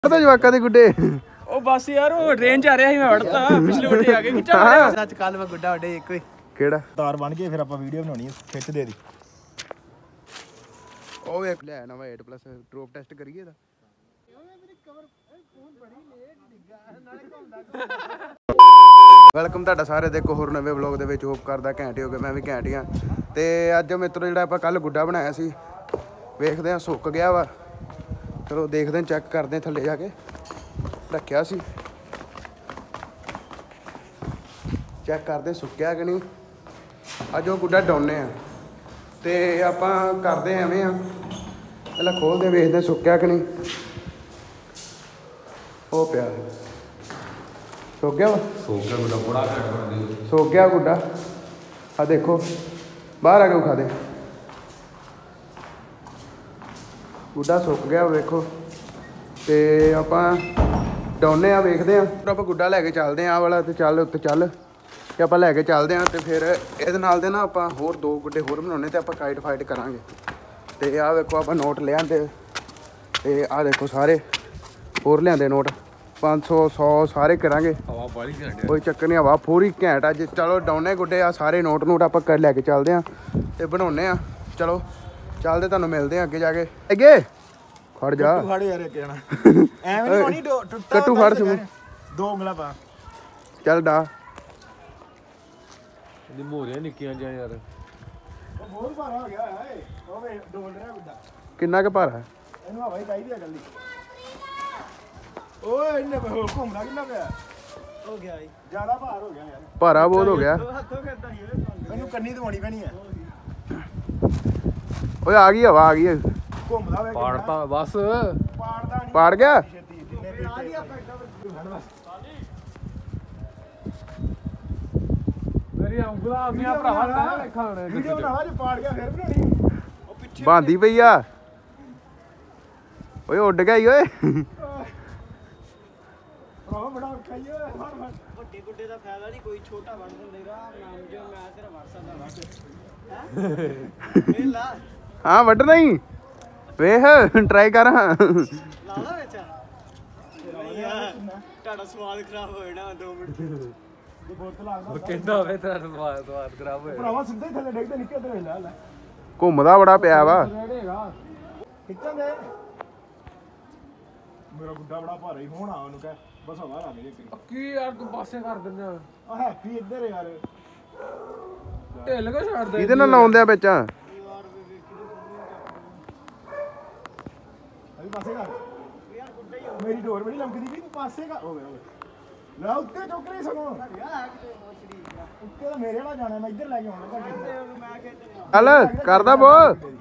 ਜਵਾਕਾਂ ਦੇ ਗੁੱਡੇ ਉਹ ਬਸ ਯਾਰ ਉਹ ਟ੍ਰੇਨ ਚ ਆ ਰਿਹਾ ਸੀ ਮੈਂ ਵੜਤਾ ਪਿਛਲੇ ਉੱਠੇ ਆ ਕੇ ਖਿੱਚਾ ਸੱਚ ਕੱਲ ਮੈਂ ਗੁੱਡਾ ਵੱਡੇ ਇੱਕੋ ਹੀ ਕਿਹੜਾ ਤਾਰ ਬਣ ਕੇ ਫਿਰ ਆਪਾਂ ਵੀਡੀਓ ਬਣਾਉਣੀ ਹੈ ਖਿੱਚ ਦੇ ਦੀ ਉਹ ਇੱਕ ਲੈ ਨਵਾਂ 8+ ਡ੍ਰੌਪ ਟੈਸਟ ਕਰੀਏ ਇਹਦਾ ਵੈਲਕਮ ਤੁਹਾਡਾ ਸਾਰੇ ਦੇ ਇੱਕ ਹੋਰ ਨਵੇਂ ਵਲੌਗ ਦੇ ਵਿੱਚ ਹੋਪ ਕਰਦਾ ਘੈਂਟ ਹੋ ਗਏ ਮੈਂ ਵੀ ਘੈਂਟ ਹਾਂ ਤੇ ਅੱਜ ਮਿੱਤਰੋ ਜਿਹੜਾ ਆਪਾਂ ਕੱਲ ਗੁੱਡਾ ਬਣਾਇਆ ਸੀ ਵੇਖਦੇ ਆ ਸੁੱਕ ਗਿਆ ਵਾ ਚਲੋ ਦੇਖਦੇ ਹਾਂ ਚੈੱਕ ਕਰਦੇ ਹਾਂ ਥੱਲੇ ਜਾ ਕੇ ਰੱਖਿਆ ਸੀ ਚੈੱਕ ਕਰਦੇ ਸੁੱਕਿਆ ਕਿ ਨਹੀਂ ਅੱਜ ਉਹ ਗੁੱਡਾ ਡਾਉਨੇ ਆ ਤੇ ਆਪਾਂ ਕਰਦੇ ਐਵੇਂ ਆ ਪਹਿਲਾਂ ਖੋਲਦੇ ਵੇਖਦੇ ਸੁੱਕਿਆ ਕਿ ਨਹੀਂ ਉਹ ਪਿਆ ਸੁੱਕ ਗਿਆ ਵਾ ਗੁੱਡਾ ਬੜਾ ਘੱਟ ਬਣਦੀ ਸੁੱਕ ਗਿਆ ਗੁੱਡਾ ਆ ਦੇਖੋ ਬਾਹਰ ਆ ਕੇ ਵਿਖਾ ਦੇ ਗੁੱਡਾ ਸੁੱਕ ਗਿਆ ਵੇਖੋ ਤੇ ਆਪਾਂ ਡਾਉਨੇ ਆ ਵੇਖਦੇ ਆ ਆਪਾਂ ਗੁੱਡਾ ਲੈ ਕੇ ਚੱਲਦੇ ਆ ਆਹ ਵਾਲਾ ਤੇ ਚੱਲ ਉੱਤੇ ਚੱਲ ਤੇ ਆਪਾਂ ਲੈ ਕੇ ਚੱਲਦੇ ਆ ਤੇ ਫਿਰ ਇਹਦੇ ਨਾਲ ਦੇ ਨਾ ਆਪਾਂ ਹੋਰ 2 ਗੁੱਡੇ ਹੋਰ ਬਣਾਉਣੇ ਤੇ ਆਪਾਂ ਕਾਈਟ ਫਾਈਟ ਕਰਾਂਗੇ ਤੇ ਆਹ ਵੇਖੋ ਆਪਾਂ ਨੋਟ ਲਿਆਂਦੇ ਤੇ ਆਹ ਦੇਖੋ ਸਾਰੇ ਹੋਰ ਲਿਆਂਦੇ ਨੋਟ 500 100 ਸਾਰੇ ਕਰਾਂਗੇ ਹਵਾ ਬਾਲੀ ਘੰਟੇ ਕੋਈ ਚੱਕਰ ਨਹੀਂ ਹਵਾ ਪੂਰੀ ਘੈਂਟ ਅੱਜ ਚਲੋ ਡਾਉਨੇ ਗੁੱਡੇ ਆ ਸਾਰੇ ਨੋਟ ਆਪਾਂ ਕਰ ਲੈ ਕੇ ਚੱਲਦੇ ਆ ਤੇ ਬਣਾਉਨੇ ਆ ਚਲੋ ਚੱਲਦੇ ਤੁਹਾਨੂੰ ਮਿਲਦੇ ਆ ਅੱਗੇ ਜਾ ਕੇ ਅੱਗੇ ਖੜ ਜਾ ਫੜ ਯਾਰ ਇੱਕ ਜਣਾ ਐਵੇਂ ਨਹੀਂ ਹੋਣੀ ਟੁੱਟਾ ਕੱਟੂ ਫੜ ਸੁਣ 2 ਉਂਗਲਾਂ ਪਾ ਚੱਲ ਡਾ ਦੀ ਮੋਰੀਆਂ ਨਿੱਕੀਆਂ ਜਾਂ ਯਾਰ ਉਹ ਬਹੁਤ ਭਾਰਾ ਹੋ ਗਿਆ ਹੈ ਉਹ ਵੇ ਡੋਲ ਰਿਹਾ ਗੁੱਡਾ ਕਿੰਨਾ ਕੁ ਭਾਰਾ ਇਹਨੂੰ ਹਵਾ ਹੀ ਚਾਹੀਦੀ ਆ ਜਲਦੀ ਓਏ ਇਹਨੇ ਘੁੰਮਦਾ ਕਿੰਨਾ ਪਿਆ ਹੋ ਗਿਆ ਜੀ ਜ਼ਿਆਦਾ ਭਾਰ ਹੋ ਗਿਆ ਯਾਰ ਭਾਰਾ ਬਹੁਤ ਹੋ ਗਿਆ ਹੱਥੋਂ ਕਰਦਾ ਹੀ ਮੈਨੂੰ ਕੰਨੀ ਦਵਾਉਣੀ ਪੈਣੀ ਹੈ ਓਏ ਆ ਗਈ ਹਵਾ ਆ ਗਈ ਘੁੰਮਦਾ ਵੇ ਪਾੜਤਾ ਬਸ ਪਾੜਦਾ ਨਹੀਂ ਪਾੜ ਗਿਆ ਮੇਰੀ ਉਂਗਲਾਂ ਆਉਂਦੀਆਂ ਭਰਾਵਾ ਤੈਂ ਖਾਣੇ ਵੀਡੀਓ ਬਣਾਵਾ ਜੇ ਪਾੜ ਗਿਆ ਫਿਰ ਬਣਾਉਣੀ ਉਹ ਪਿੱਛੇ ਬਾਂਦੀ ਪਈ ਆ ਓਏ ਉੱਡ ਗਿਆ ਈ ਓਏ ਭਰਾਵਾ ਬੜਾ ਖਾਈਏ ਵੱਡੇ ਗੁੱਡੇ ਦਾ ਫਾਇਦਾ ਨਹੀਂ ਕੋਈ ਛੋਟਾ ਬਣ ਜਾਂਦੇਗਾ ਨਾਮ ਜੋ ਮੈਂ ਤੇਰਾ WhatsApp ਦਾ ਹੈ ਇਹ ਲਾ ਹਾਂ ਵੱਢਣਾ ਹੀ ਵੇਖ ਟਰਾਈ ਕਰ ਹਾਂ ਲਾ ਲਾ ਵਿੱਚ ਨਹੀਂ ਯਾਰ ਤੁਹਾਡਾ ਸਵਾਲ ਖਰਾਬ ਹੋ ਜਾਣਾ 2 ਮਿੰਟ ਜੇ ਬੋਤਲ ਆਉਂਦਾ ਕਹਿੰਦਾ ਹੋਵੇ ਤੇਰਾ ਸਵਾਦ ਖਰਾਬ ਹੋਇਆ ਭਰਾਵਾ ਸਿੱਧਾ ਹੀ ਥੱਲੇ ਡੇਗਦੇ ਨਿੱਕੇ ਤੇ ਲੈ ਲੈ ਘੁੰਮਦਾ ਬੜਾ ਪਿਆ ਵਾ ਖਿੱਚਾਂ ਦੇ ਮੇਰਾ ਗੁੱਡਾ ਬੜਾ ਭਾਰਾ ਹੀ ਹੋਣਾ ਉਹਨੂੰ ਕਹਿ ਬਸ ਹਵਾ ਲਾ ਦੇ ਕੀ ਯਾਰ ਤੂੰ ਪਾਸੇ ਕਰ ਦਿੰਦਾ ਆ ਹੈਪੀ ਇੱਧਰ ਯਾਰ ਢਿੱਲ ਕੇ ਛੱਡ ਦੇ ਇਹਦੇ ਨਾਲ ਲਾਉਂਦੇ ਆ ਵਿੱਚ ਅਭੀ ਪਾਸੇ ਕਰ ਮੇਰੀ ਡੋਰ ਬੜੀ ਲੰਕਦੀ ਵੀ ਤੂੰ ਪਾਸੇ ਕਰ ਹੋਵੇ ਲੈ ਉੱਤੇ ਚੁੱਕ ਰਹੀ ਸਗੋਂ ਉੱਤੇ ਤਾਂ ਮੇਰੇ ਵਾਲਾ ਜਾਣਾ ਮੈਂ ਇੱਧਰ ਲੈ ਕੇ ਆਉਣਾ ਚੱਲ ਕਰਦਾ ਬੋ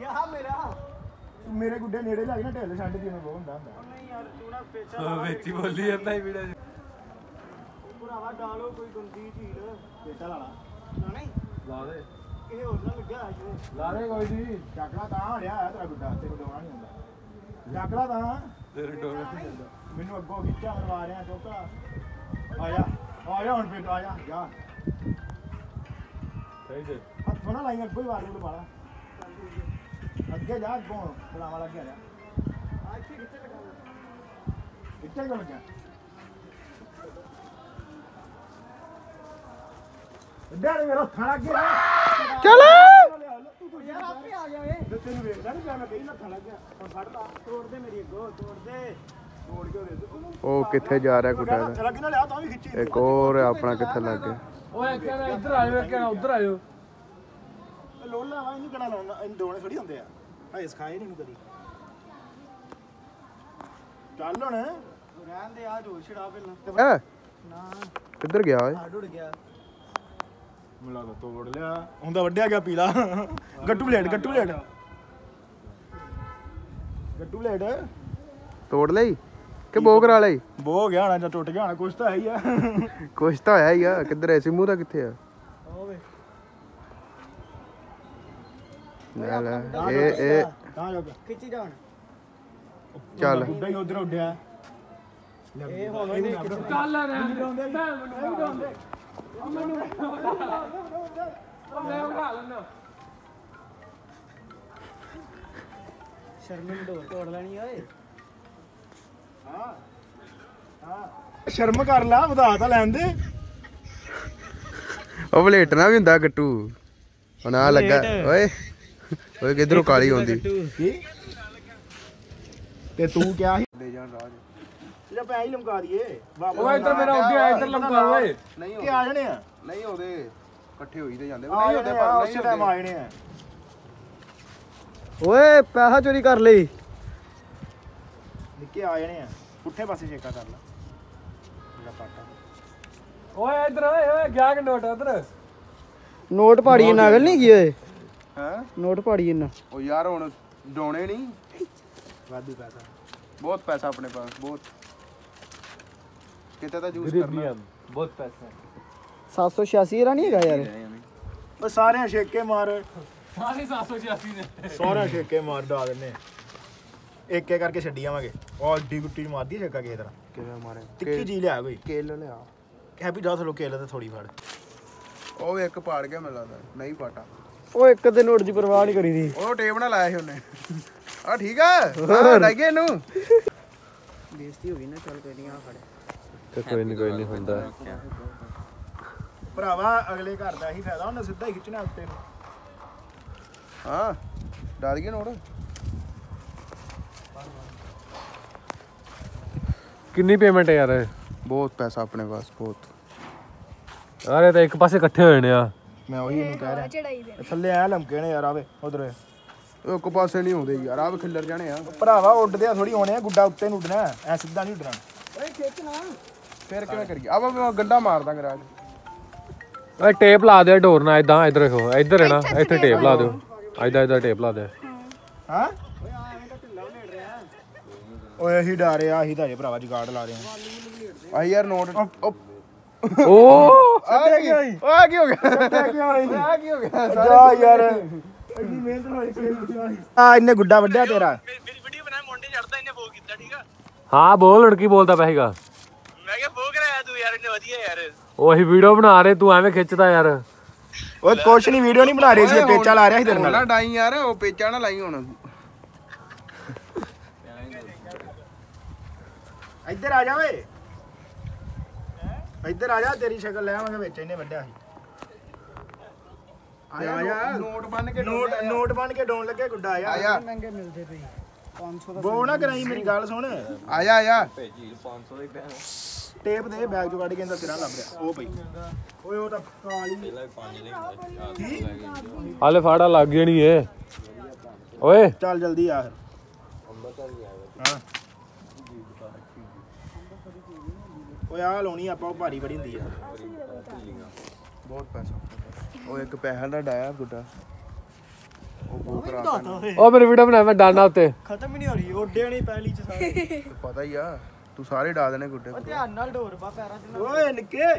ਮੇਰੇ ਗੁੱਡੇ ਨੇੜੇ ਲੱਗ ਨਾ ਢਿੱਲ ਛੱਡ ਦੀ ਉਹਨੂੰ ਬਹੁਤ ਹੁੰਦਾ ਨਹੀਂ ਯਾਰ ਤੂੰ ਨਾ ਪੇਚਾ ਵਿੱਚ ਹੀ ਬੋਲੀ ਜਾਂਦਾ ਹੀ ਵੀਡੀਓ ਭਰਾਵਾ ਡਾਲੋ ਕੋਈ ਗੰਦੀ ਚੀਜ਼ ਪੇਟਾ ਲਾ ਨਾ ਨਹੀਂ ਲਾ ਦੇ ਕਿਸੇ ਹੋਰ ਨਾਲ ਲੱਗਿਆ ਹੈ ਲਾ ਦੇ ਕੋਈ ਨਹੀਂ ਚੱਕਲਾ ਤਾਂ ਹੜਿਆ ਹੈ ਤੇਰਾ ਗੁੱਡਾ ਤੇਰੇ ਡੋਣਾ ਨਹੀਂ ਹੁੰਦਾ ਚੱਕਲਾ ਤਾਂ ਤੇਰੇ ਡੋਰੇ ਨਹੀਂ ਜਾਂਦਾ ਮੈਨੂੰ ਅੱਗੋਂ ਖਿੱਚਿਆ ਮਰਵਾ ਰਿਹਾ ਚੋਕਾ ਆ ਜਾ ਹੁਣ ਫਿਰ ਆ ਜਾ ਜਾ ਸਹੀ ਦੇ ਹੱਥ ਫੋਨਾ ਲਾਈ ਅੱਗੋਂ ਹੀ ਵਾਰ ਨੂੰ ਬਾਲਾ ਅੱਗੇ ਜਾ ਅੱਗੋਂ ਬਲਾਵਾ ਲੱਗ ਗਿਆ ਆ ਇੱਥੇ ਕਿੱਥੇ ਲਗਾਉਣਾ ਇੱਥੇ ਕਿਉਂ ਲੱਗਿਆ ਡਾਰੇ ਮੇਰਾ ਥਾਣਾ ਅੱਗੇ ਚੱਲ ਯਾਰ ਆਪੇ ਆ ਗਿਆ ਵੇ ਤੈਨੂੰ ਵੇਖਦਾ ਨਹੀਂ ਪਿਆ ਮੈਂ ਕਹੀ ਲੱਖਾਂ ਲੱਗ ਗਿਆ ਹੁਣ ਫੜ ਲਾ ਤੋੜ ਦੇ ਮੇਰੀ ਅੱਗੋਂ ਤੋੜ ਦੇ ਤੋੜ ਕੇ ਦੇ ਦੇ ਉਹ ਕਿੱਥੇ ਜਾ ਰਿਹਾ ਗੁੱਡਾ ਹੱਥ ਲੱਗ ਨਾ ਲਿਆ ਤਾਂ ਵੀ ਖਿੱਚੀ ਇੱਕ ਹੋਰ ਆਪਣਾ ਕਿੱਥੇ ਲੱਗ ਗਿਆ ਓਏ ਕਹਿੰਦਾ ਇੱਧਰ ਆਇਓ ਕਹਿੰਦਾ ਉੱਧਰ ਆਇਓ ਲੋਲਾ ਵਾ ਇਹਨੂੰ ਕਿਹੜਾ ਲਾਉਣਾ ਇਹਨੂੰ ਦੋਣੇ ਥੋੜੀ ਹੁੰਦੇ ਆ ਹਾਏ ਸਿਖਾਏ ਨਹੀਂ ਕਦੀ ਚੱਲ ਹੁਣ ਰਹਿਣ ਦੇ ਆ ਜੋਰ ਛੜਾ ਪਹਿਲਾਂ ਹੈ ਨਾ ਕਿੱਧਰ ਗਿਆ ਓਏ ਆ ਡੁੱਟ ਗਿਆ ਮੁਲਾ ਤਾਂ ਤੋੜ ਲਿਆ ਹੁੰਦਾ ਵੱਡਿਆ ਗਿਆ ਪੀਲਾ ਗੱਟੂ ਬਲੇਡ ਤੋੜ ਲਈ ਕਿ ਬੋ ਕਰਾ ਲਈ ਬੋ ਹੋ ਗਿਆ ਹੋਣਾ ਜਾਂ ਟੁੱਟ ਗਿਆ ਹੋਣਾ ਕੁਛ ਤਾਂ ਹੈ ਹੀ ਆ ਕੁਛ ਤਾਂ ਹੋਇਆ ਹੀ ਆ ਕਿੱਧਰ ਐ ਸਿਮੂ ਦਾ ਕਿੱਥੇ ਆ ਹੋਵੇ ਲੈ ਲੈ ਇਹ ਤਾਂ ਜਾ ਖਿੱਚੀ ਜਾਣ ਚੱਲ ਗੁੱਡਾ ਹੀ ਉਧਰ ਉੱਡਿਆ ਇਹ ਹੁਣ ਇਹਨੇ ਚੱਲ ਰਹਿਣ ਦੇ ਮੈਨੂੰ ਮੈਂ ਉਠਾ ਲੈਣਾ ਸ਼ਰਮਿੰਦ ਤੋੜ ਲੈਣੀ ਓਏ ਹਾਂ ਸ਼ਰਮ ਕਰ ਲਾ, ਵਧਾ ਤਾਂ ਲੈਣ ਦੇ। ਉਹ ਵਲੇਟਣਾ ਵੀ ਹੁੰਦਾ ਗੱਟੂ। ਹੁਣ ਆ ਲੱਗਾ ਓਏ ਓਏ ਕਿਧਰੋਂ ਕਾਲੀ ਹੁੰਦੀ ਕੀ ਤੇ ਤੂੰ ਕਿਹਾ ਸੀ ਲੈ ਜਾਣ ਰਾਜ ਜਾਂ ਪੈ ਹੀ ਲਮਕਾ ਦਈਏ। ਓਏ ਇੱਧਰ ਮੇਰਾ ਉੱਡਿਆ ਇੱਧਰ ਲੰਕਾ ਓਏ। ਨਹੀਂ ਕਿ ਆ ਜਾਣੇ ਆ, ਨਹੀਂ ਉਹਦੇ ਇਕੱਠੇ ਹੋਈ ਤੇ ਜਾਂਦੇ ਆ ਜਾਣੇ ਆ, ਉਸੇ ਟਾਈਮ ਆ ਜਾਣੇ ਆ। ਓਏ ਪੈਸਾ ਚੋਰੀ ਕਰ ਲਈ। ਨਿੱਕੇ ਆ ਜਾਣੇ ਆ, ਪੁੱਠੇ ਪਾਸੇ ਛੇਕਾ ਕਰ ਲਾ ਮੇਰਾ ਪਾਟਾ। ਓਏ ਇੱਧਰ ਓਏ ਓਏ ਗਿਆ ਕਿ ਨੋਟ ਉਧਰ। ਨੋਟ ਪਾੜੀ ਨਾਗਲ ਨਹੀਂ ਗਈ ਓਏ। ਹੈ ਨੋਟ ਪਾੜੀ ਇਹਨਾਂ। ਉਹ ਯਾਰ ਹੁਣ ਡੋਣੇ ਨਹੀਂ ਵਾਧੂ ਪੈਸਾ, ਬਹੁਤ ਪੈਸਾ ਆਪਣੇ ਪਾਸ ਬਹੁਤ। ਕਿਤੇ ਤਾਂ ਯੂਜ਼ ਕਰਨਾ ਬਹੁਤ ਪੈਸਾ 786 ਦਾ ਨਹੀਂ ਹੈਗਾ ਯਾਰ। ਉਹ ਸਾਰਿਆਂ ਛੇਕੇ ਮਾਰ, ਸਾਰੇ 786 ਨੇ। ਸਾਰਿਆਂ ਛੇਕੇ ਮਾਰ ਡਾ ਦਿੰਨੇ, ਇੱਕ ਇੱਕ ਕਰਕੇ ਛੱਡੀ ਆਵਾਂਗੇ। ਉਹ ਏਡੀ ਗੁੱਟੀ ਨੂੰ ਮਾਰਦੀ ਛੇਕਾ ਕਿਸੇ ਤਰ੍ਹਾਂ। ਕਿਵੇਂ ਮਾਰੇ ਤਿੱਖੀ ਜੀ ਲਿਆ ਕੋਈ ਕੇਲ ਲਿਆ। ਹੈਪੀ ਜਾ ਥਲੋ ਕੇਲ ਤੇ ਥੋੜੀ ਫੜ। ਉਹ ਇੱਕ ਪਾੜ ਗਿਆ ਮੈਨੂੰ ਲੱਗਦਾ, ਨਹੀਂ ਪਾਟਾ। ਉਹ ਇੱਕ ਦੇ ਨੋਟ ਦੀ ਪਰਵਾਹ ਨਹੀਂ ਕਰੀ ਦੀ। ਉਹ ਟੇਪ ਨਾਲ ਲਾਇਆ ਸੀ ਉਹਨੇ। ਆ ਠੀਕ ਆ ਲਾਈਏ ਇਹਨੂੰ। ਬੇਇੱਜ਼ਤੀ ਹੋ ਗਈ ਨਾ, ਚੱਲ ਕੋਈ ਨਹੀਂ ਆ ਫੜ। ਤੇ ਕੋਈ ਨਹੀਂ ਹੁੰਦਾ। ਭਰਾਵਾ ਅਗਲੇ ਘਰ ਦਾ ਹੀ ਫਾਇਦਾ, ਉਹਨੇ ਸਿੱਧਾ ਹੀ ਖਿੱਚਣਾ ਉੱਤੇ ਨੂੰ। ਹਾਂ ਡਾਲ ਗਏ ਨੋਟ। ਕਿੰਨੀ ਪੇਮੈਂਟ ਹੈ ਯਾਰ? ਬਹੁਤ ਪੈਸਾ ਆਪਣੇ ਪਾਸ ਬਹੁਤ। ਅਰੇ ਤਾਂ ਇੱਕ ਪਾਸੇ ਇਕੱਠੇ ਹੋਏ ਨੇ ਆ। ਮੈਂ ਉਹੀ ਇਹਨੂੰ ਕਹਿ ਰਿਹਾ, ਥੱਲੇ ਆ ਲਮਕੇ ਨੇ ਯਾਰ। ਆਵੇ ਉਧਰ ਉਹ ਇੱਕ ਪਾਸੇ ਨਹੀਂ ਹੁੰਦੇ ਯਾਰ, ਆਹ ਖਿੱਲਰ ਜਾਣੇ ਆ। ਭਰਾਵਾ ਉੱਡਦੇ ਆ ਥੋੜੀ ਹੋਣੇ ਆ, ਗੁੱਡਾ ਉੱਤੇ ਨੂੰ ਉੱਡਣਾ ਐ, ਸਿੱਧਾ ਨਹੀਂ ਉੱਡਣਾ। ਫਿਰ ਕਿਵੇਂ ਕਰੀਏ? ਆਵਾ ਗੰਡਾ ਮਾਰ ਦਾਂਗੇ ਰਾਜ। ਓਏ ਟੇਪ ਲਾ ਦੇ ਡੋਰ ਨਾਲ ਇਦਾਂ। ਇੱਧਰ ਦੇਖੋ, ਇੱਧਰ ਹੈ ਨਾ, ਇੱਥੇ ਟੇਪ ਲਾ ਦਿਓ। ਇੱਧਰ ਟੇਪ ਲਾ ਦੇ। ਹਾਂ ਓਏ ਅਸੀਂ ਡਾਰੇ ਆ, ਅਸੀਂ ਤਾਂ ਜੇ ਭਰਾਵਾ ਜਗਾੜ ਲਾ ਰਹੇ ਆ। ਆ ਯਾਰ ਨੋਟ ਓ ਆ ਕੀ ਹੋ ਗਿਆ? ਆ ਕੀ ਹੋ ਗਿਆ? ਜਾ ਯਾਰ ਇੰਨੀ ਮਿਹਨਤ ਨਾਲ ਆ ਇਹਨੇ ਗੁੱਡਾ ਵੱਢਿਆ ਤੇਰਾ। ਮੇਰੀ ਵੀਡੀਓ ਬਣਾ ਮੁੰਡੇ ਚੜਦਾ ਇਹਨੇ ਫੋਨ ਕੀਤਾ ਠੀਕ ਆ। ਹਾਂ ਬੋਲ, ਲੜਕੀ ਬੋਲਦਾ ਪਏਗਾ। ਮੈਂ ਕਿਹਾ ਫੋਨ ਕਰਾਇਆ ਤੂੰ ਯਾਰ, ਇਹਨੇ ਵਧੀਆ ਯਾਰ। ਉਹ ਅਸੀਂ ਵੀਡੀਓ ਬਣਾ ਰਹੇ, ਤੂੰ ਐਵੇਂ ਖਿੱਚਦਾ ਯਾਰ। ਓਏ ਕੁਛ ਨਹੀਂ, ਵੀਡੀਓ ਨਹੀਂ ਬਣਾ ਰਹੇ ਸੀ, ਪੇਚਾ ਲਾ ਰਿਹਾ ਸੀ ਤੇਰੇ ਨਾਲ। ਨਾ ਡਾਈ ਯਾਰ, ਉਹ ਪੇਚਾ ਨਾ ਲਾਈ ਹੁਣ। ਇੱਧਰ ਆ ਜਾ ਓਏ, ਇੱਧਰ ਆ ਜਾ, ਤੇਰੀ ਸ਼ਕਲ ਲੈ ਆਵਾਂਗੇ ਵਿੱਚ। ਇਹਨੇ ਵੱਢਿਆ ਸੀ। ਆ ਜਾ ਨੋਟ ਬਣ ਕੇ ਨੋਟ ਬਣ ਕੇ ਡੋਣ ਲੱਗੇ ਗੁੱਡਾ ਆ। ਆਇਆ ਮਹਿੰਗੇ ਮਿਲਦੇ ਪਈ 500 ਦਾ। ਬੋ ਨਾ ਕਰਾਈ, ਮੇਰੀ ਗੱਲ ਸੁਣ। ਆਇਆ ਟੇਪ ਦੇ ਬੈਗ ਚੋਂ ਕੱਢ ਕੇ ਇਹਦਾ ਸਿਰਾ ਲੱਭ ਰਿਹਾ। ਉਹ ਪਈ ਓਏ, ਉਹ ਤਾਂ ਕਾਲੀ। ਹਾਲੇ ਫਾੜਾ ਲੱਗ ਜਾਣੀ ਏ। ਓਏ ਚੱਲ ਜਲਦੀ ਆ ਫਿਰ। ਹਾਂ ਓਏ ਆ ਲਾਉਣੀ ਆਪਾਂ, ਉਹ ਭਾਰੀ ਬੜੀ ਹੁੰਦੀ ਆ। ਬਹੁਤ ਪੈਸਾ। ਉਹ ਇੱਕ ਪੈਸਾ ਦਾ ਡਾਇਆ ਗੁੱਡਾ, ਉਹ ਬਹੁਤ ਖਰਾਬ ਹੈ। ਉਹ ਮੇਰੀ ਵੀਡੀਓ ਬਣਾ, ਮੈਂ ਡਾਨਾ ਉੱਤੇ। ਖਤਮ ਹੀ ਨਹੀਂ ਹੋ ਰਹੀ, ਉੱਡਿਆ ਨਹੀਂ ਪਹਿਲੀ ਚ ਸਾਰੇ। ਪਤਾ ਹੀ ਆ, ਤੂੰ ਸਾਰੇ ਡਾ ਦੇਣੇ ਗੁੱਡੇ। ਧਿਆਨ ਨਾਲ ਢੋਰ ਬਾ ਪੈਰਾਂ ਚ। ਓਏ ਨਿੱਕੇ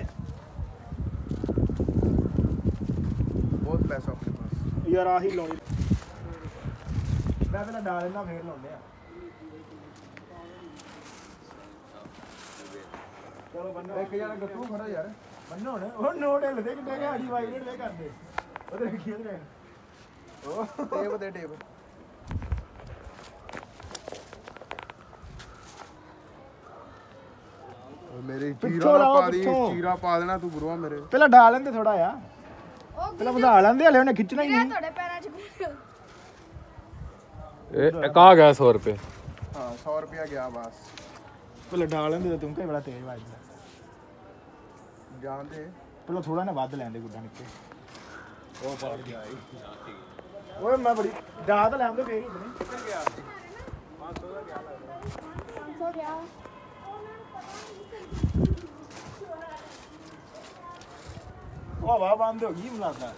ਬਹੁਤ ਪੈਸਾ ਆਪਣੇ ਪਾਸ। ਯਾਰ ਆਹੀ ਲਾਉਣੀ। ਮੈਂ ਪਹਿਲਾਂ ਡਾਲ ਲੈਣਾ, ਫੇਰ ਲਾਉਂਦੇ ਆ। ਚਲੋ ਬੰਨੋ ਇੱਕ ਜਣਾ ਗੱਟੂ ਖੜਾ ਯਾਰ। ਬੰਨੋ ਹੁਣ। ਉਹ ਨੋਟ ਹਿੱਲਦੇ ਕਿੱਡੇ ਨੇ, ਸਾਡੀ ਵਾਈਬ੍ਰੇਟ ਵੇ ਕਰਦੇ। ਉਹਦੇ ਰੱਖੀ ਉਹਦੇ ਉਹ ਟੇਪ ਦੇ ਟੇਪ। ਮੇਰੇ ਪਿੱਛੋਂ ਚੀਰਾ ਲਾਓ, ਪਾ ਦੀ, ਪਿੱਛੋਂ। ਚੀਰਾ ਪਾ ਦੇਣਾ ਤੂੰ ਗੁਰੂਆ ਮੇਰੇ। ਪਹਿਲਾਂ ਡਾਲ ਲੈਂਦੇ ਥੋੜਾ ਆ, ਪਹਿਲਾਂ ਵਧਾ ਲੈਂਦੇ, ਹਲੇ ਉਹਨੇ ਖਿੱਚਣਾ ਹੀ ਨਹੀਂ। ਤੁਹਾਡੇ ਪੈਰਾਂ 'ਚ ਘੁੰਮ। ਇਹ ਇੱਕ ਆ ਗਿਆ 100 ਰੁਪਏ। ਹਾਂ 100 ਰੁਪਿਆ ਗਿਆ ਬਸ। ਪਹਿਲਾਂ ਡਾਲ ਲੈਂਦੇ ਤਾਂ ਤੂੰ ਕਹੇ ਬੜਾ ਤੇਜ਼ ਵੱਜਦਾ। ਜਾਣਦੇ ਪਹਿਲਾਂ ਥੋੜਾ ਨਾ ਵੱਧ ਲੈਂਦੇ ਗੁੱਡਾ ਨਿੱਕੇ। ਉਹ ਪੜ ਗਿਆ ਓਏ, ਮੈਂ ਬੜੀ ਡਾਲ ਤਾਂ ਲੈਂਦੇ ਫੇਰ ਹੀ ਬਣੇ। ਕਿੱਥੇ ਗਿਆ? 500 ਦਾ ਗਿਆ ਲੱਗਦਾ। ਹੋ ਗਿਆ। ਉਹ ਹਵਾ ਬੰਦ ਹੋ ਗਈ ਮੈਨੂੰ ਲੱਗਦਾ।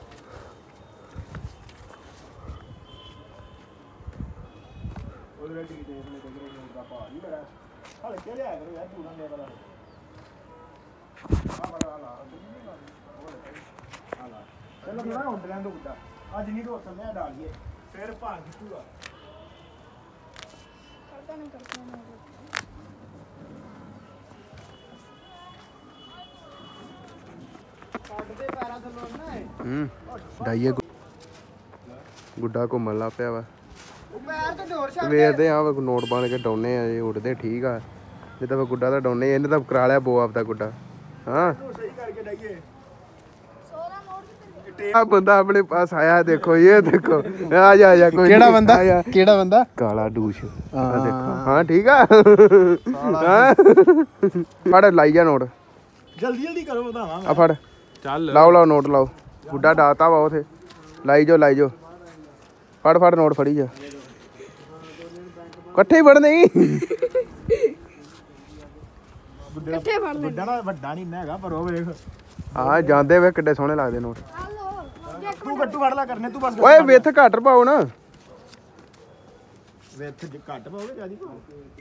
ਉਹਦੇ ਰੈਡੀ ਕਿਤੇ ਇਹਨੇ ਕੋਈ ਨੋਟ ਦਾ ਭਾਰ ਹੀ ਬੜਾ। ਹਾਲੇ ਕਿ ਲਿਆ ਕਰੋ ਯਾਰ, ਤੂੰ ਨਾ ਦੇ ਵਾਲਾ। ਆ ਬੜਾ ਲਾ ਆ ਲਾ। ਪਹਿਲਾਂ ਥੋੜਾ ਉੱਡ ਲੈਣ ਦੋ ਗੁੱਡਾ। ਅੱਜ ਨਹੀਂ ਤੋਂ ਥੱਲੇ ਡਾਲੀਏ, ਫਿਰ ਭਾਰ ਖਿੱਚੂਗਾ। ਕਰਤਾ ਨਹੀਂ ਕਰਤਾ ਨਾ। ਕੱਢਦੇ ਪੈਰਾਂ ਥੱਲੋਂ ਨਾ। ਡਾਈਏ ਗੁੱਡਾ ਘੁੰਮਣ ਲੱਗ ਪਿਆ ਵਾ। ਉਹ ਪੈਰ ਤੇ ਢੋਰ ਛੱਡ। ਵੇਖਦੇ ਆ ਨੋਟ ਬਣ ਕੇ ਡਾਉਨੇ ਆ, ਜੇ ਉੱਡਦੇ ਠੀਕ ਆ, ਇਹ ਤਾਂ ਗੁੱਡਾ ਤਾਂ ਡਾਉਨੇ ਇਹਨੇ ਤਾਂ ਕਰਾ ਲਿਆ ਬੋ ਆਪਦਾ ਗੁੱਡਾ ਹਾਂ ਸਹੀ ਕਰਕੇ ਡਾਈਏ सोना नोट कितने ਆ ਬੰਦਾ ਆਪਣੇ ਪਾਸ ਆਇਆ ਦੇਖੋ ਇਹ ਦੇਖੋ ਆ ਜਾ ਕੋਈ ਕਿਹੜਾ ਨੀ, ਬੰਦਾ ਆ ਜਾ। ਕਿਹੜਾ ਬੰਦਾ ਕਾਲਾ ਡੂਸ਼ ਆ ਦੇਖੋ ਹਾਂ ਠੀਕ ਆ ਹਾਂ। ਫੜ ਲਾਈ ਜਾ ਨੋਟ ਜਲਦੀ ਜਲਦੀ ਕਰੋ ਵਧਾਵਾਂਗਾ ਆ ਫੜ ਚੱਲ ਲਾਓ ਨੋਟ ਲਾਓ ਗੁੱਡਾ ਡਾਤਾ ਵਾ ਉਥੇ ਲਾਈ ਜੋ ਫੜ ਨੋਟ ਫੜੀ ਜਾ ਇਕੱਠੇ ਹੀ ਫੜ ਨਹੀਂ कितने भर ले ਗੁੱਡਾ ਨਾ ਵੱਡਾ ਨਹੀਂ ਹੈਗਾ ਪਰ ਉਹ ਵੇਖ ਆ ਜਾਂਦੇ ਵੇ ਕਿੱਡੇ ਸੋਹਣੇ ਲੱਗਦੇ ਨੋਟ हेलो ਤੂੰ ਗੱਟੂ ਫੜ ਲੈ ਕਰਨੇ ਤੂੰ ਬਸ ਓਏ ਵਿੱਥ ਘੱਟ ਪਾਓ ਨਾ ਵੇਥ ਜੇ ਘੱਟ ਪਾਓਗੇ ਜਿਆਦੀ ਪਾਓ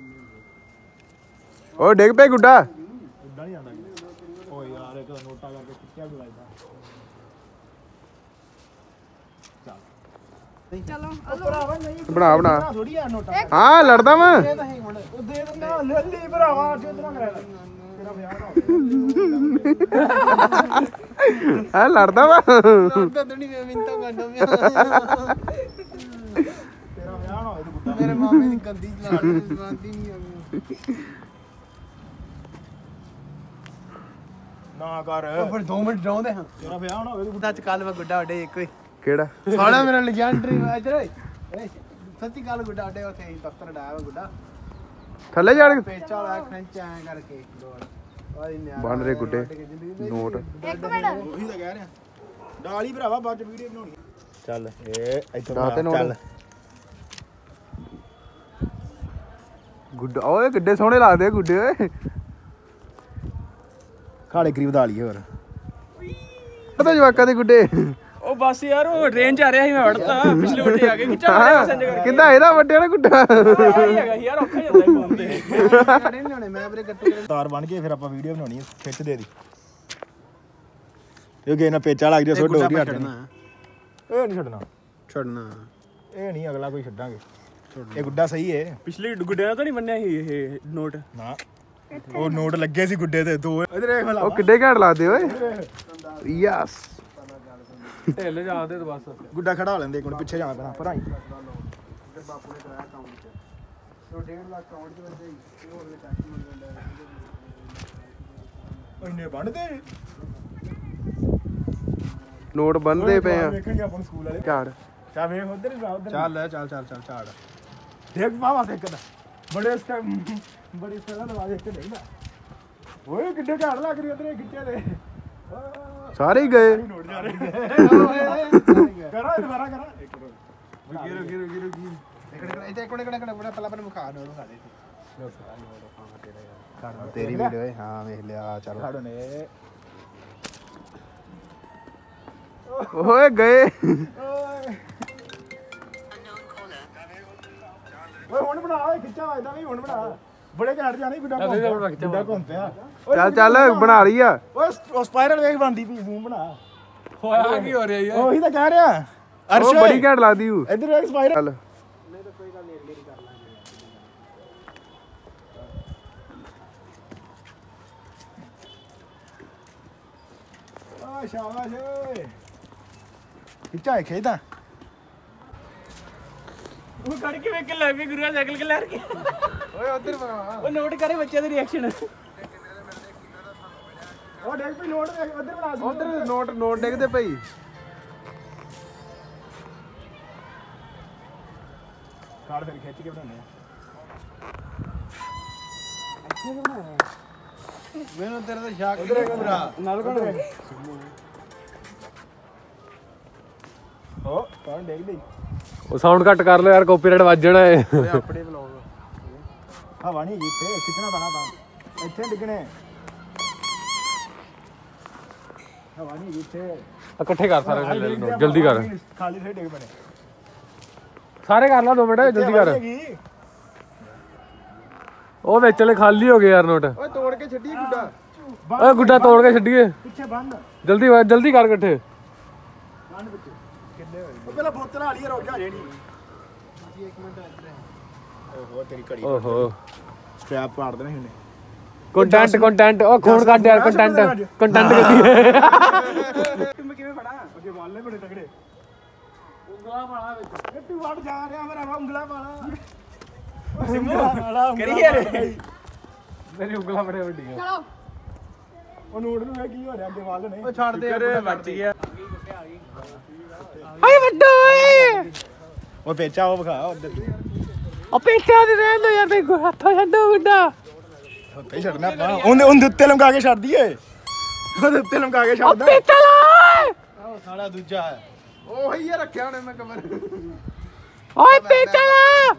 ਓ ਡਿੱਗ ਪਏ ਗੁੱਡਾ ਗੁੱਡਾ ਨਹੀਂ ਆਉਂਦਾ ਓਏ ਯਾਰ ਇਹ ਤਾਂ ਨੋਟਾ ਕਰਕੇ ਕਿੱਥੇ ਵੀ ਲੱਗਦਾ चलो ਭਰਾਵਾ ਨਹੀਂ ਬਣਾ ਥੋੜੀ ਆ ਨੋਟਾ ਹਾਂ ਲੜਦਾ ਵਾਂ ਇਹ ਤਾਂ ਹੀ ਹੁਣ ਉਹ ਦੇ ਦਿੰਦਾ ਲੱਲੀ ਭਰਾਵਾ ਜਿੱਦਾਂ ਕਰਾਇਆ ਤੇਰਾ ਵਿਆਹ ਨਾ ਹੋਵੇ ਹਾਂ ਲੜਦਾ ਵਾ ਦਣੀ ਮੈਂ ਮਿੰਤਾ ਗੰਡੋ ਮੈਂ ਤੇਰਾ ਵਿਆਹ ਨਾ ਹੋਵੇ ਤੂੰ ਗੁੱਡਾ ਮੇਰੇ ਮਾਮੇ ਦੀ ਗੰਦੀ ਲਾੜੀ ਬੰਦੀ ਨਹੀਂ ਆਉਂਦੀ ਨਾ ਕਰ ਪਰ 2 ਮਿੰਟ ਡਰਾਉਂਦੇ ਹਾਂ ਤੇਰਾ ਵਿਆਹ ਨਾ ਹੋਵੇ ਤੂੰ ਗੁੱਡਾ ਚ ਕੱਲ ਮੈਂ ਗੁੱਡਾ ਉੱਡੇ ਇੱਕੋ ਹੀ ਕਿਹੜਾ ਸਾਲਾ ਮੇਰਾ ਲੈਜੈਂਡਰੀ ਇੱਧਰ ਓਏ ਸੱਚੀ ਗੱਲ ਗੁੱਡਾ ਉੱਡੇ ਉੱਥੇ ਹੀ ਦਫ਼ਤਰ ਡਾਇਆ ਵਾ ਗੁੱਡਾ ਥੱਲੇ ਜਾਣ ਪੇਚਾ ਵਾਲਾ ਖੰਚ ਐ ਕਰਕੇ ਓਏ ਨਿਆਣਾ ਬਣ ਰਹੇ ਗੁੱਡੇ ਨੋਟ एक मिनट ਉਹੀ ਤਾਂ ਕਹਿ ਰਿਹਾ ਡਾਲੀ ਭਰਾਵਾ ਬਾਅਦ ਚ ਵੀਡੀਓ ਬਣਾਉਣੀ ਚੱਲ ਇਹ ਇੱਥੇ ਦਾਤੇ ਨੋਟ ਗੁੱਡਾ ਓਏ ਕਿੱਡੇ ਸੋਹਣੇ ਲੱਗਦੇ ਗੁੱਡੇ ਓਏ ਖਾੜੇ ਕਰੀਬ ਦਾ ਲਈਏ ਹੋਰ ਪਤਾ ਜਵਾਕਾਂ ਦੇ ਗੁੱਡੇ ਉਹ ਬਸ ਯਾਰ ਉਹ ਟ੍ਰੇਨ ਚ ਆ ਰਿਹਾ ਸੀ ਮੈਂ ਵੜਤਾ ਪਿਛਲੇ ਵੱਡੇ ਆ ਕੇ ਖਿੱਚਾ ਕਿੱਦਾਂ ਇਹਦਾ ਵੱਡੇ ਵਾਲਾ ਗੁੱਡਾ ਹੈਗਾ ਯਾਰ ਔਖਾ ਜਾਂਦਾ ਫੋਨ ਤੇ ਨਹੀਂ ਲੈਣੇ ਮੈਂ ਵੀਰੇ ਗੱਟੂ ਤਾਰ ਬਣ ਕੇ ਫਿਰ ਆਪਾਂ ਵੀਡੀਓ ਬਣਾਉਣੀ ਹੈ ਖਿੱਚ ਦੇ ਦੀ ਇਹ ਕਿ ਨਾ ਪੇਚਾ ਲੱਗ ਜਾ ਸੋ ਡੋਰੀ ਹਟ ਜਾਣਾ ਇਹ ਨਹੀਂ ਛੱਡਣਾ ਛੱਡਣਾ ਇਹ ਨਹੀਂ ਅਗਲਾ ਕੋਈ ਛੱਡਾਂਗੇ ਇਹ ਗੁੱਡਾ ਸਹੀ ਹੈ ਪਿਛਲੇ ਗੁੱਡਿਆਂ ਤਾਂ ਨਹੀਂ ਮੰਨਿਆ ਸੀ ਇਹ ਨੋਟ ਨਾ ਉਹ ਨੋਟ ਲੱਗੇ ਸੀ ਗੁੱਡੇ ਤੇ ਦੋ ਇਧਰ ਦੇਖ ਉਹ ਕਿੱਡੇ ਘੈਂਟ ਲੱਗਦੇ ਓਏ ਯਸ ਢਿੱਲ ਜਾਂਦੇ ਤੇ ਬਸ ਗੁੱਡਾ ਖੜਾ ਲੈਂਦੇ ਕੋਲ ਪਿੱਛੇ ਜਾਣਾ ਪੈਣਾ ਭਰਾਈ ਇੰਨੇ ਬਣਦੇ ਨੋਟ ਬੰਨਦੇ ਪਏ ਆ ਵੇਖਣਗੇ ਆਪਾਂ ਸਕੂਲ ਵਾਲੇ ਝਾੜ ਚਾ ਵੇਖ ਉਧਰ ਜਾ ਉਧਰ ਚੱਲ ਝਾੜ ਦੇਖ ਬਾਵਾ ਦੇਖ ਕਦਾ ਬੜੇ ਸਟੈਮ ਬੜੀ ਸਟੈਮ ਦਾ ਦੇਖ ਕੇ ਨਹੀਂ ਨਾ ਓਏ ਕਿੱਡੇ ਝਾੜ ਲੱਗ ਰਹੀ ਉਧਰ ਖਿੱਚੇ ਦੇ ਸਾਰੇ ਹੀ ਗਏ ਨੋਟ ਜਾ ਰਹੇ ਕਰਾ ਦੁਬਾਰਾ ਕਰਾ ਇੱਥੇ ਕੋਣੇ ਪਹਿਲਾਂ ਮੁਖਾ ਨੋਟ ਸਾਡੇ ਤੇਰੀ ਵੀਡੀਓ ਹੈ ਹਾਂ ਵੇਖ ਲਿਆ ਚੱਲ ਖੜੋ ਨੇ ਓਏ ਗਏ ਓਏ ਹੁਣ ਬਣਾ ਓਏ ਖਿੱਚਾ ਵੱਜਦਾ ਵੀ ਹੁਣ ਬਣਾ ਬੜੇ ਘਾਟ ਜਾਣੇ ਗੁੱਡਾ ਗੁੱਡਾ ਘੁੰਮ ਪਿਆ ਚੱਲ ਬਣਾ ਰਹੀ ਆ ਓਏ ਉਹ ਸਪਾਈਰਲ ਵੇਖ ਬਣਦੀ ਪਈ ਜ਼ੂਮ ਬਣਾ ਹੋਇਆ ਕੀ ਹੋ ਰਿਹਾ ਯਾਰ ਉਹੀ ਤਾਂ ਕਹਿ ਰਿਹਾ ਅਰਸ਼ ਉਹ ਬੜੀ ਘੈਂਟ ਲੱਗਦੀ ਹੂ ਇੱਧਰ ਵੇਖ ਸਪਾਈਰਲ ਚੱਲ ਓਏ ਸ਼ਾਬਾਸ਼ ਓਏ ਖਿੱਚਾ ਹੈ ਖੇਦਾ ਉਹ ਖੜ ਕੇ ਵੇਖ ਕੇ ਲੈ ਵੀ ਗੁਰੂਆ ਸਾਈਕਲ ਕੇ ਲੈ ਕੇ ਓਏ ਉਧਰ ਬਣਾ ਉਹ ਨੋਟ ਕਰੇ ਬੱਚਿਆਂ ਦੇ ਰਿਐਕਸ਼ਨ ਉਹ ਦੇਖ ਪਈ ਨੋਟ ਵੇਖ ਉੱਧਰ ਬਣਾ ਉਧਰ ਨੋਟ ਡਿੱਗਦੇ ਪਈ ਕਾਰਡ ਫਿਰ ਖਿੱਚ ਕੇ ਬਣਾਉਂਦੇ ਆ ਮੈਨੂੰ ਤੇਰਾ ਤਾਂ ਸ਼ਾਕ ਪੂਰਾ ਨਾਲ ਕੋਣ ਉਹ ਕਾਰਡ ਦੇਖ ਲਈ ਉਹ ਸਾਊਂਡ ਘੱਟ ਕਰ ਲਓ ਯਾਰ ਕਾਪੀਰਾਈਟ ਵੱਜ ਜਾਣਾ ਏ ਆਪਣੇ ਬਲੌਗ ਹਵਾ ਨਹੀਂ ਇੱਥੇ ਖਿੱਚਣਾ ਪੈਣਾ ਤਾਂ ਇੱਥੇ ਡਿੱਗਣੇ ਹਵਾ ਨਹੀਂ ਇੱਥੇ ਇਕੱਠੇ ਕਰ ਸਾਰੇ ਥੱਲੇ ਨੂੰ, ਜਲਦੀ ਕਰ ਖਾਲੀ ਥੇ ਡਿੱਗ ਪਣੇ ਸਾਰੇ ਕਰ ਲਾ 2 ਮਿੰਟ ਜਲਦੀ ਕਰ ਉਹ ਵਿੱਚ ਵਾਲੇ ਖਾਲੀ ਹੋ ਗਏ ਯਾਰ ਨੋਟ ਓਏ ਤੋੜ ਕੇ ਛੱਡੀ ਗੁੱਡਾ ਓਏ ਗੁੱਡਾ ਤੋੜ ਕੇ ਛੱਡੀਏ ਪਿੱਛੇ ਬੰਦ ਜਲਦੀ ਕਰ ਇਕੱਠੇ ਬੰਦ ਪਿੱਛੇ ਕਿੰਨੇ ਹੋਏ ਉਹ ਪਹਿਲਾਂ ਬੋਤਲ ਵਾਲੀ ਰੋਜਾ ਜਿਹੜੀ ਓਹੋ ਤੇਰੀ ਘੜੀ ਓਹੋ ਸਟ੍ਰੈਪ ਪਾੜ ਦੇਣਾ ਇਹਨੇ ਕੰਟੈਂਟ ਉਹ ਖੂਨ ਕੱਢ ਯਾਰ ਕੰਟੈਂਟ ਕੱਢੀ ਤੂੰ ਕਿਵੇਂ ਫੜਾ ਅੱਗੇ ਵਾਲੇ ਬੜੇ ਤਗੜੇ ਉਂਗਲਾ ਪਾਣਾ ਵਿੱਚ ਇਹ ਤੂੰ ਵੜ ਜਾ ਰਿਹਾ ਮੇਰਾ ਉਂਗਲਾ ਪਾਣਾ ਕਰੀ ਯਾਰ ਮੇਰੀ ਉਂਗਲਾਂ ਬੜੇ ਵੱਡੀਆਂ ਚਲੋ ਉਹ ਨੂੜ ਨੂੰ ਕੀ ਹੋ ਰਿਹਾ ਅੱਗੇ ਵੱਲ ਨੇ ਉਹ ਛੱਡ ਦੇ ਯਾਰ ਵੱਜ ਗਿਆ ਓਏ ਵੱਡਾ ਓਏ ਉਹ ਪੇਚਾ ਉਹ ਵਿਖਾ ਉਧਰ ਉਹ ਪੇਚਾ ਦੇ ਰਹਿਣ ਦੋ ਯਾਰ ਤੇ ਹੱਥ ਛੱਡੋ ਗੁੱਡਾ ਉੱਤੇ ਹੀ ਛੱਡਣਾ ਆਪਾਂ ਉਹਦੇ ਉੱਤੇ ਲਮਕਾ ਕੇ ਛੱਡ ਦਈਏ ਉਹਦੇ ਉੱਤੇ ਲਮਕਾ ਕੇ ਛੱਡ ਦੇ ਪੇਚਾ ਲਾ ਉਹ ਸਾਡਾ ਦੂਜਾ ਹੈ ਉਹੀ ਆ ਰੱਖਿਆ ਉਹਨੇ ਮੈਂ ਕਮਰ ਓਏ ਪੇਚਾ ਲਾ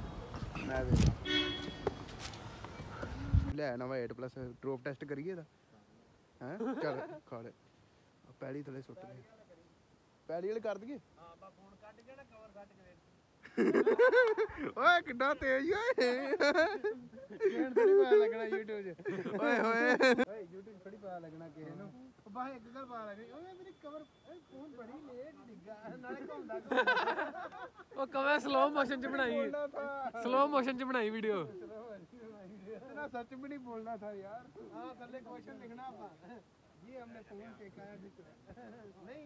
ਲੈ ਨਵਾਂ 8+ ਡ੍ਰੌਪ ਟੈਸਟ ਕਰੀਏ ਇਹਦਾ ਹੈ ਚੱਲ ਖਾ ਲੈ ਪੈਲੀ ਥਲੇ ਸੁੱਟ ਦੇ ਪੈਲੀ ਵਾਲੇ ਕਰ ਦਈਏ ਓਏ ਕਿੱਡਾ ਤੇਜ਼ ਓਏ ਕਿਹਨ ਥੋੜੀ ਪਤਾ ਲੱਗਣਾ YouTube 'ਚ ਓਏ ਹੋਏ YouTube 'ਚ ਥੋੜੀ ਪਤਾ ਲੱਗਣਾ ਕਿਸੇ ਨੂੰ ਬਾਹ ਇੱਕ ਗੱਲ ਪਤਾ ਲੱਗਣੀ ਓਏ ਮੇਰੀ ਕਵਰ ਫੋਨ ਬੜੀ ਲੇਟ ਡਿੱਗਾ ਨਾਲੇ ਘੁੰਮਦਾ ਉਹ ਕਵੇਂ ਸਲੋ ਮੋਸ਼ਨ ਚ ਬਣਾਈ ਸਲੋ ਮੋਸ਼ਨ ਚ ਬਣਾਈ ਵੀਡੀਓ इतना सच भी नहीं बोलना था यार हाँ थल्ले क्वेश्चन लिखना जी हमने फोन फेंका है नहीं